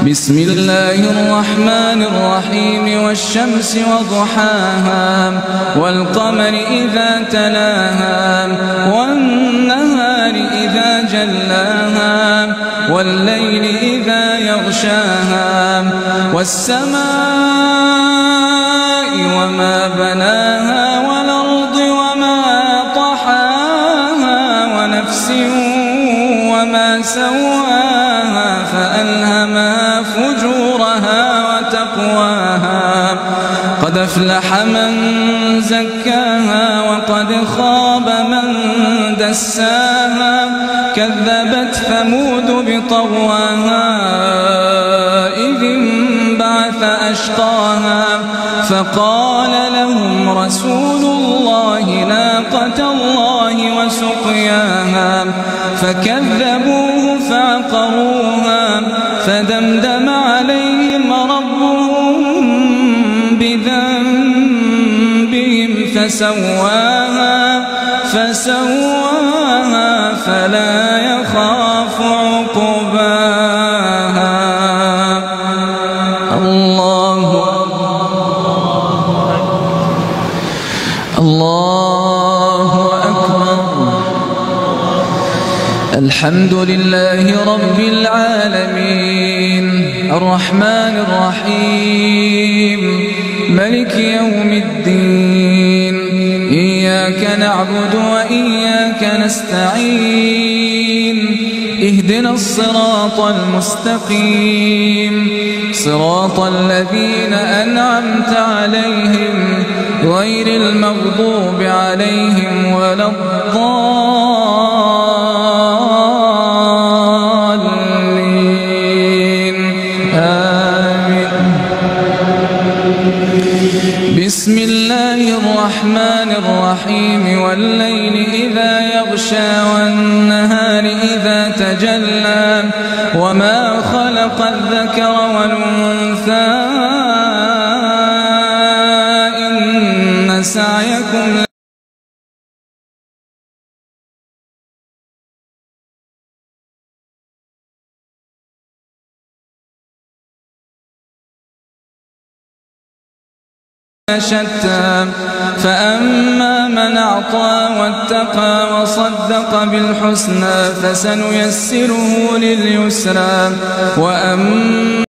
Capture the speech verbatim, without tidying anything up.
بسم الله الرحمن الرحيم والشمس وضحاها والقمر إذا تلاها والنهار إذا جلاها والليل إذا يغشاها والسماء وما بناها والأرض وما طحاها ونفس وما سواها فألهمها فجورها وتقواها قد أفلح من زكاها وقد خاب من دساها كذبت ثمود بطغواها إذ انبعث أشقاها فقال لهم رسول الله ناقة الله وسقياها فكذبوه فعقروها فدمدم عليهم ربهم بذنبهم فسواها فسواها فلا يخاف عقباها. الله الله أكبر. الحمد لله رب العالمين الرحمن الرحيم ملك يوم الدين إياك نعبد وإياك نستعين اهدنا الصراط المستقيم صراط الذين أنعمت عليهم غير المغضوب عليهم ولا الضالين آمين. بسم الله الرحمن الرحيم والليل إذا يغشى والنهار إذا تجلى وما خلق الذكر والأنثى إن سعيكم شتى فأما من أعطى واتقى وصدق بالحسنى فسنيسره لليسرى وأما